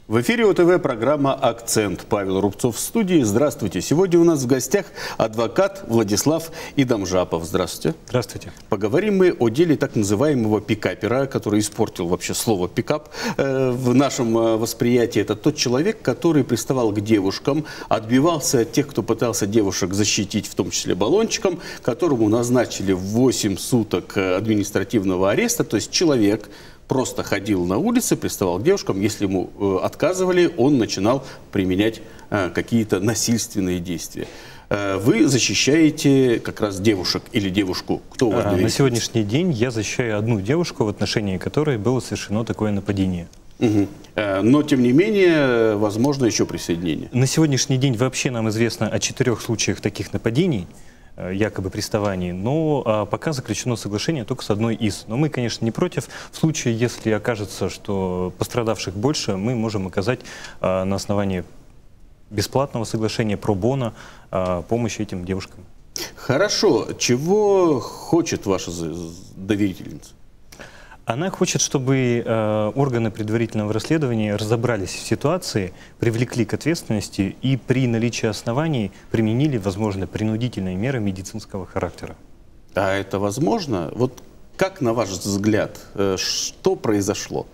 В эфире ОТВ программа «Акцент». Павел Рубцов в студии. Здравствуйте. Сегодня у нас в гостях адвокат Владислав Идамжапов. Здравствуйте. Здравствуйте. Поговорим мы о деле так называемого пикапера, который испортил вообще слово «пикап» в нашем восприятии. Это тот человек, который приставал к девушкам, отбивался от тех, кто пытался девушек защитить, в том числе баллончиком, которому назначили 8 суток административного ареста. То есть человек просто ходил на улице, приставал к девушкам. Если ему отказывали, он начинал применять какие-то насильственные действия. Вы защищаете как раз девушек или девушку? Кто у вас доверитель? На сегодняшний день я защищаю одну девушку, в отношении которой было совершено такое нападение. Но, тем не менее, возможно еще присоединение. На сегодняшний день вообще нам известно о 4 случаях таких нападений, якобы приставаний, но пока заключено соглашение только с одной из. Но мы, конечно, не против. В случае, если окажется, что пострадавших больше, мы можем оказать на основании бесплатного соглашения про-боно помощь этим девушкам. Хорошо. Чего хочет ваша доверительница? Она хочет, чтобы органы предварительного расследования разобрались в ситуации, привлекли к ответственности и при наличии оснований применили, возможно, принудительные меры медицинского характера. А это возможно? Вот как, на ваш взгляд, что произошло?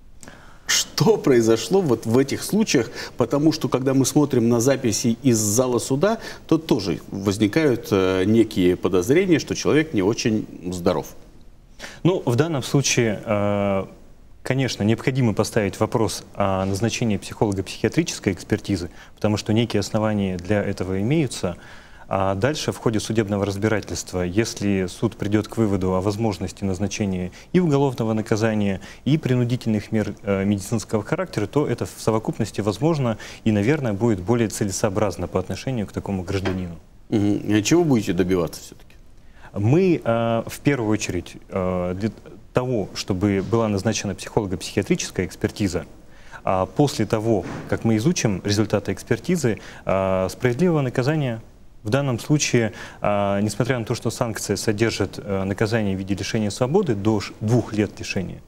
Что произошло вот в этих случаях? Потому что, когда мы смотрим на записи из зала суда, то тоже возникают некие подозрения, что человек не очень здоров. Ну, в данном случае, конечно, необходимо поставить вопрос о назначении психолого-психиатрической экспертизы, потому что некие основания для этого имеются. А дальше в ходе судебного разбирательства, если суд придет к выводу о возможности назначения и уголовного наказания, и принудительных мер медицинского характера, то это в совокупности возможно и, наверное, будет более целесообразно по отношению к такому гражданину. Чего будете добиваться все-таки? Мы в первую очередь для того, чтобы была назначена психолого-психиатрическая экспертиза, а после того, как мы изучим результаты экспертизы, справедливого наказания. В данном случае, несмотря на то, что санкция содержит наказание в виде лишения свободы до 2 лет лишения,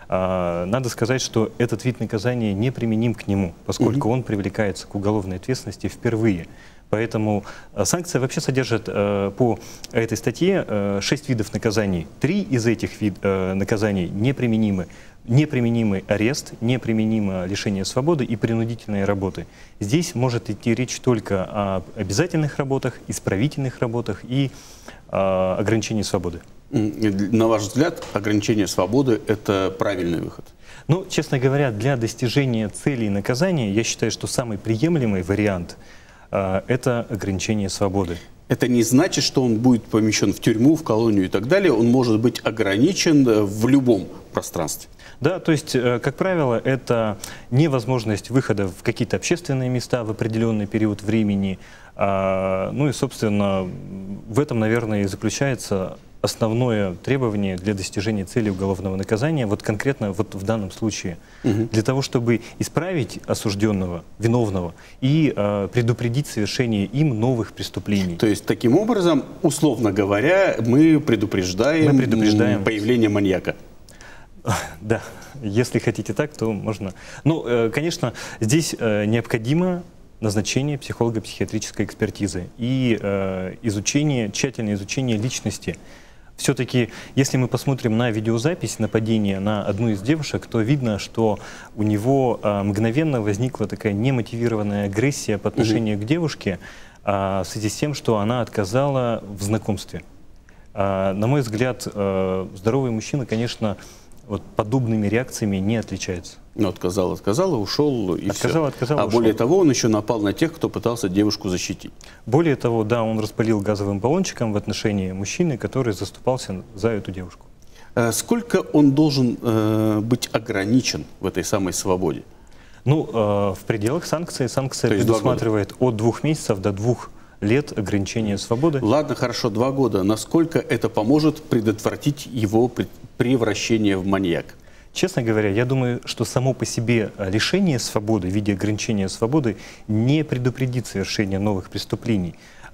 надо сказать, что этот вид наказания не применим к нему, поскольку он привлекается к уголовной ответственности впервые. Поэтому санкция вообще содержит по этой статье 6 видов наказаний. 3 из этих наказаний неприменимы. Неприменимый арест, неприменимо лишение свободы и принудительные работы. Здесь может идти речь только о обязательных работах, исправительных работах и ограничении свободы. На ваш взгляд, ограничение свободы – это правильный выход? Ну, честно говоря, для достижения целей наказания, я считаю, что самый приемлемый вариант – это ограничение свободы. Это не значит, что он будет помещен в тюрьму, в колонию и так далее. Он может быть ограничен в любом пространстве. Да, то есть, как правило, это невозможность выхода в какие-то общественные места в определенный период времени. Ну и, собственно, в этом, наверное, и заключается основное требование для достижения цели уголовного наказания, вот конкретно вот в данном случае, для того, чтобы исправить осужденного, виновного и предупредить совершение им новых преступлений. То есть, таким образом, условно говоря, мы предупреждаем появление маньяка. Да, если хотите так, то можно. Ну, конечно, здесь необходимо назначение психолого-психиатрической экспертизы и тщательное изучение личности. Все-таки, если мы посмотрим на видеозапись нападения на одну из девушек, то видно, что у него мгновенно возникла такая немотивированная агрессия по отношению к девушке в связи с тем, что она отказала в знакомстве. На мой взгляд, здоровый мужчина, конечно, вот подобными реакциями не отличается. Ну, отказал, ушел и все. Отказал, а ушел. Более того, он еще напал на тех, кто пытался девушку защитить. Более того, да, он распылил газовым баллончиком в отношении мужчины, который заступался за эту девушку. Сколько он должен быть ограничен в этой самой свободе? Ну, в пределах санкции. Санкция предусматривает от 2 месяцев до 2 лет ограничения свободы. Ладно, хорошо, 2 года. Насколько это поможет предотвратить его превращение в маньяка? Честно говоря, я думаю, что само по себе лишение свободы в виде ограничения свободы не предупредит совершение новых преступлений.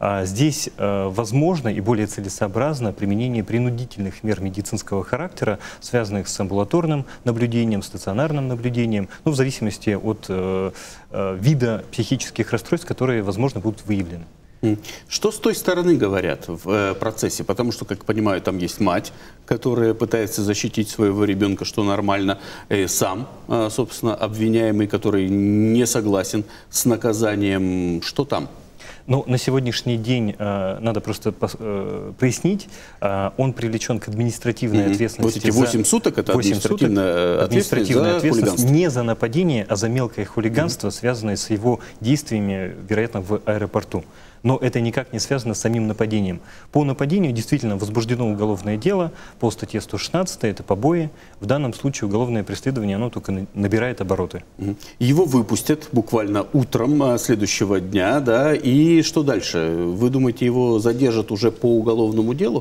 Здесь возможно и более целесообразно применение принудительных мер медицинского характера, связанных с амбулаторным наблюдением, стационарным наблюдением, ну, в зависимости от вида психических расстройств, которые, возможно, будут выявлены. Что с той стороны говорят в процессе? Потому что, как понимаю, там есть мать, которая пытается защитить своего ребенка, что нормально. И сам, собственно, обвиняемый, который не согласен с наказанием. Что там? Ну, на сегодняшний день надо просто прояснить, он привлечен к административной ответственности. Вот эти 8 суток – это административная ответственность не за нападение, а за мелкое хулиганство, связанное с его действиями, вероятно, в аэропорту. Но это никак не связано с самим нападением. По нападению действительно возбуждено уголовное дело по статье 116, это побои. В данном случае уголовное преследование, оно только набирает обороты. Его выпустят буквально утром следующего дня, да, и что дальше? Вы думаете, его задержат уже по уголовному делу?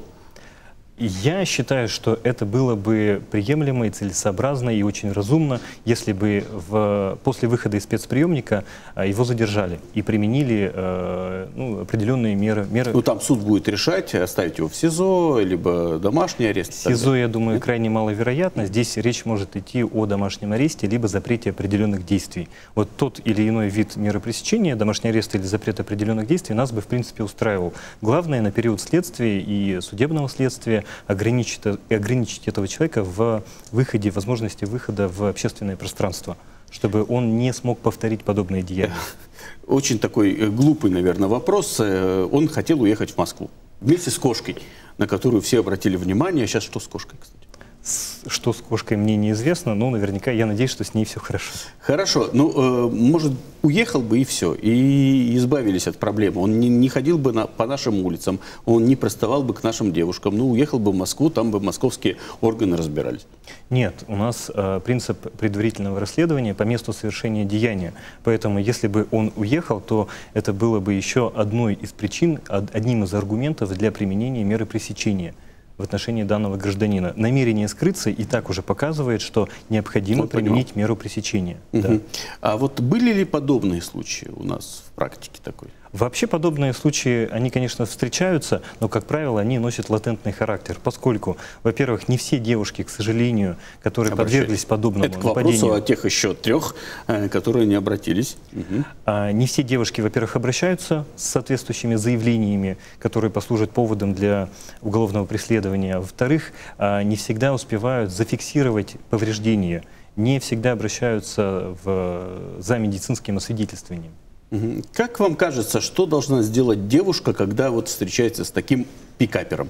Я считаю, что это было бы приемлемо и целесообразно и очень разумно, если бы после выхода из спецприемника его задержали и применили ну, определенные меры. Ну там суд будет решать, оставить его в СИЗО, либо домашний арест. СИЗО, я думаю, крайне маловероятно. Здесь речь может идти о домашнем аресте, либо запрете определенных действий. Вот тот или иной вид меры пресечения, домашний арест или запрет определенных действий, нас бы, в принципе, устраивал. Главное, на период следствия и судебного следствия ограничить этого человека в выходе, возможности выхода в общественное пространство, чтобы он не смог повторить подобные деяния. Очень такой глупый, наверное, вопрос. Он хотел уехать в Москву вместе с кошкой, на которую все обратили внимание. Сейчас что с кошкой, кстати? Что с кошкой, мне неизвестно, но наверняка я надеюсь, что с ней все хорошо. Хорошо. Ну, может, уехал бы и все, и избавились от проблемы. Он не ходил бы по нашим улицам, он не приставал бы к нашим девушкам. Ну, уехал бы в Москву, там бы московские органы разбирались. Нет, у нас принцип предварительного расследования по месту совершения деяния. Поэтому, если бы он уехал, то это было бы еще одной из причин, одним из аргументов для применения меры пресечения в отношении данного гражданина. Намерение скрыться и так уже показывает, что необходимо применить меру пресечения. Да. А вот были ли подобные случаи у нас в практике такой? Вообще подобные случаи, они, конечно, встречаются, но, как правило, они носят латентный характер, поскольку, во-первых, не все девушки, к сожалению, которые подверглись подобному нападению... Это к вопросу о тех еще 3, которые не обратились. Не все девушки, во-первых, обращаются с соответствующими заявлениями, которые послужат поводом для уголовного преследования. Во-вторых, не всегда успевают зафиксировать повреждения, не всегда обращаются за медицинским освидетельствованием. Как вам кажется, что должна сделать девушка, когда вот встречается с таким пикапером?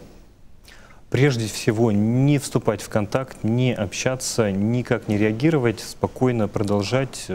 Прежде всего, не вступать в контакт, не общаться, никак не реагировать, спокойно продолжать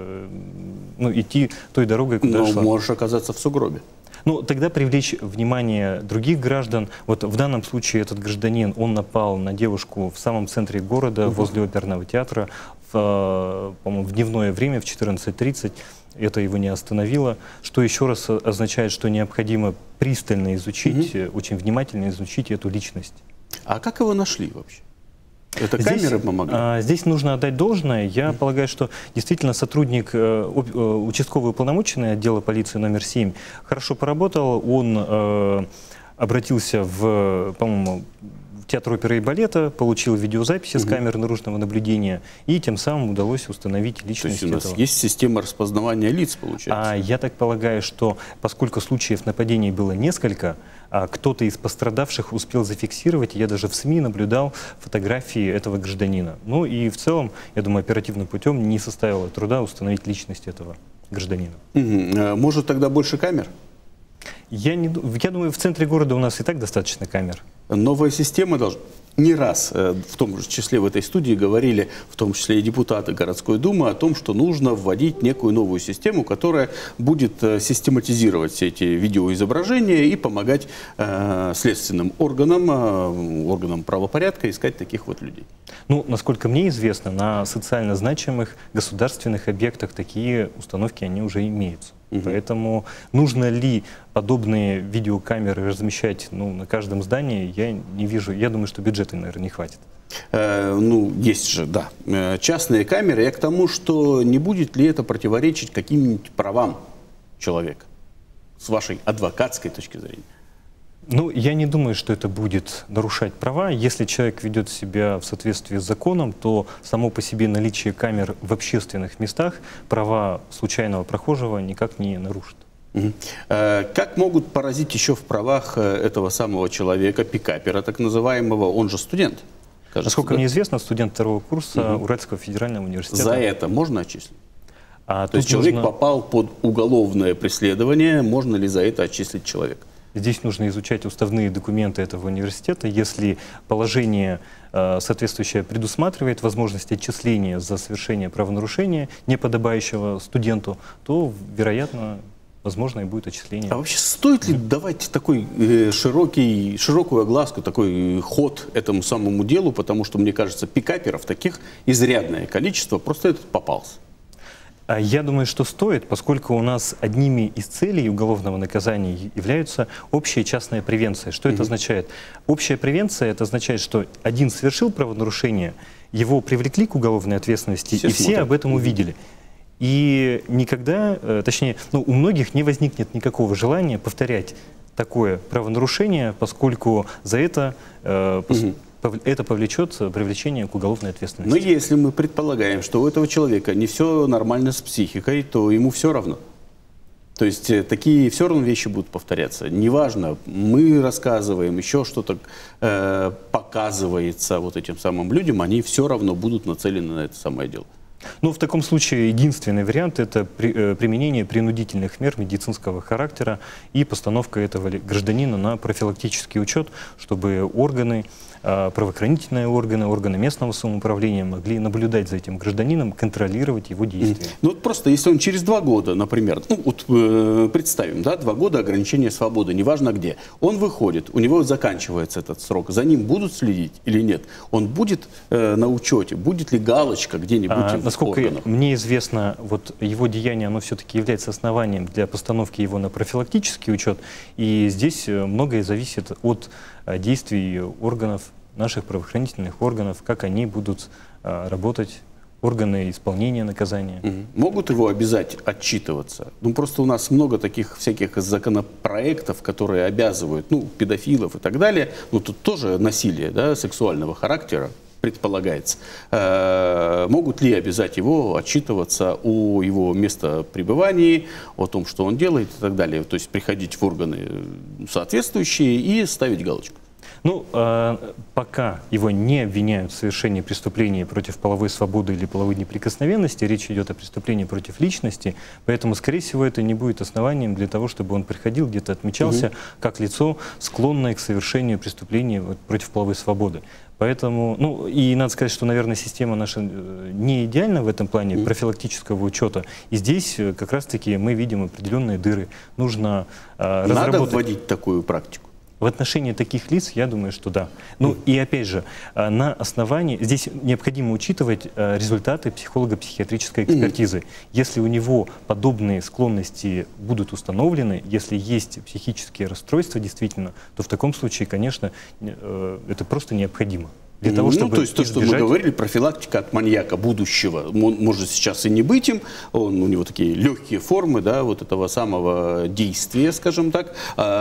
идти той дорогой, куда шла. Но можешь оказаться в сугробе. Ну, тогда привлечь внимание других граждан. Вот в данном случае этот гражданин, он напал на девушку в самом центре города, возле оперного театра, по-моему, в дневное время, в 14:30. Это его не остановило, что еще раз означает, что необходимо пристально изучить, очень внимательно изучить эту личность. А как его нашли вообще? Это камеры помогли? Здесь нужно отдать должное. Я полагаю, что действительно сотрудник, участковый уполномоченный отдела полиции номер 7 хорошо поработал. Он обратился по-моему, в театр оперы и балета, получил видеозаписи с камер наружного наблюдения, и тем самым удалось установить личность этого. То есть у нас есть система распознавания лиц, получается? Я так полагаю, что поскольку случаев нападений было несколько, кто-то из пострадавших успел зафиксировать, я даже в СМИ наблюдал фотографии этого гражданина. Ну и в целом, я думаю, оперативным путем не составило труда установить личность этого гражданина. Может, тогда больше камер? Я думаю, в центре города у нас и так достаточно камер. Новая система должна... Не раз, в том числе в этой студии, говорили, в том числе и депутаты городской думы, о том, что нужно вводить некую новую систему, которая будет систематизировать все эти видеоизображения и помогать следственным органам правопорядка искать таких вот людей. Ну, насколько мне известно, на социально значимых государственных объектах такие установки, они уже имеются. Поэтому нужно ли подобные видеокамеры размещать на каждом здании, я не вижу. Я думаю, что бюджета, наверное, не хватит. Есть же, да, частные камеры. Я к тому, что не будет ли это противоречить каким-нибудь правам человека? с вашей адвокатской точки зрения? Ну, я не думаю, что это будет нарушать права. Если человек ведет себя в соответствии с законом, то само по себе наличие камер в общественных местах права случайного прохожего никак не нарушит. Как могут поразить еще в правах этого самого человека, пикапера так называемого, он же студент? Кажется, Насколько да? мне известно, студент второго курса Уральского федерального университета. За это можно отчислить? То есть нужно... человек попал под уголовное преследование, можно ли за это отчислить человека? Здесь нужно изучать уставные документы этого университета. Если положение соответствующее предусматривает возможность отчисления за совершение правонарушения, не подобающего студенту, то, вероятно, возможно и будет отчисление. А вообще стоит ли давать такой широкую огласку, такой ход этому самому делу, потому что, мне кажется, пикаперов таких изрядное количество, просто этот попался. Я думаю, что стоит, поскольку у нас одними из целей уголовного наказания является общая частная превенция. Что это означает? Общая превенция — это означает, что один совершил правонарушение, его привлекли к уголовной ответственности, и все об этом увидели. И никогда, точнее, у многих не возникнет никакого желания повторять такое правонарушение, поскольку за это это повлечет привлечение к уголовной ответственности. Но если мы предполагаем, что у этого человека не все нормально с психикой, то ему все равно. То есть такие все равно вещи будут повторяться. Неважно, мы рассказываем, еще что-то показывается вот этим самым людям, они все равно будут нацелены на это самое дело. Ну, в таком случае единственный вариант — это применение принудительных мер медицинского характера и постановка этого гражданина на профилактический учет, чтобы органы, правоохранительные органы, органы местного самоуправления могли наблюдать за этим гражданином, контролировать его действия. Ну вот просто, если он через 2 года, например, ну вот представим, да, 2 года ограничения свободы, неважно где, он выходит, у него заканчивается этот срок, за ним будут следить или нет? Он будет на учете, будет ли галочка где-нибудь в насколько органах? мне известно, вот его деяние, оно все-таки является основанием для постановки его на профилактический учет, и здесь многое зависит от действий органов, наших правоохранительных органов, как они будут работать, органы исполнения наказания. Могут его обязать отчитываться? Ну, просто у нас много таких всяких законопроектов, которые обязывают, ну, педофилов и так далее, ну, тут тоже насилие, да, сексуального характера предполагается. Могут ли обязать его отчитываться о его местопребывании, о том, что он делает и так далее? То есть приходить в органы соответствующие и ставить галочку? Ну, пока его не обвиняют в совершении преступления против половой свободы или половой неприкосновенности, речь идет о преступлении против личности, поэтому, скорее всего, это не будет основанием для того, чтобы он приходил, где-то отмечался как лицо, склонное к совершению преступления против половой свободы. Поэтому, ну, и надо сказать, что, наверное, система наша не идеальна в этом плане профилактического учета. И здесь как раз-таки мы видим определенные дыры. Нужно разработать... Надо вводить такую практику? В отношении таких лиц, я думаю, что да. Ну и опять же, на основании, здесь необходимо учитывать результаты психолого-психиатрической экспертизы. Если у него подобные склонности будут установлены, если есть психические расстройства действительно, то в таком случае, конечно, это просто необходимо. Для того, чтобы то есть то, что мы говорили, профилактика от маньяка будущего, он может сейчас и не быть им, у него такие легкие формы, да, вот этого самого действия, скажем так,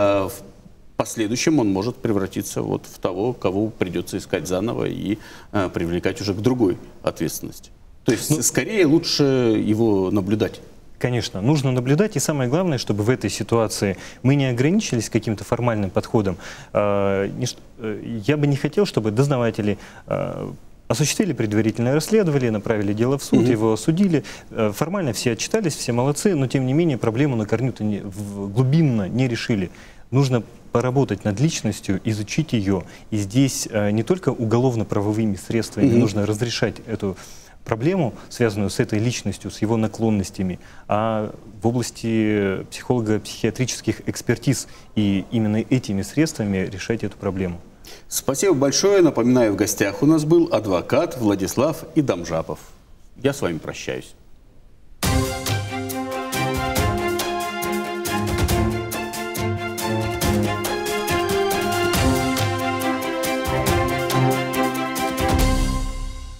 в последующем он может превратиться вот в того, кого придется искать заново и привлекать уже к другой ответственности. То есть, скорее, лучше его наблюдать. Конечно, нужно наблюдать, и самое главное, чтобы в этой ситуации мы не ограничились каким-то формальным подходом. Я бы не хотел, чтобы дознаватели осуществили предварительное расследование, направили дело в суд, его осудили. Формально все отчитались, все молодцы, но тем не менее проблему на корню глубинно не решили. Нужно поработать над личностью, изучить ее. И здесь не только уголовно-правовыми средствами нужно разрешать эту проблему, связанную с этой личностью, с его наклонностями, а в области психолого-психиатрических экспертиз. И именно этими средствами решать эту проблему. Спасибо большое. Напоминаю, в гостях у нас был адвокат Владислав Идамжапов. Я с вами прощаюсь.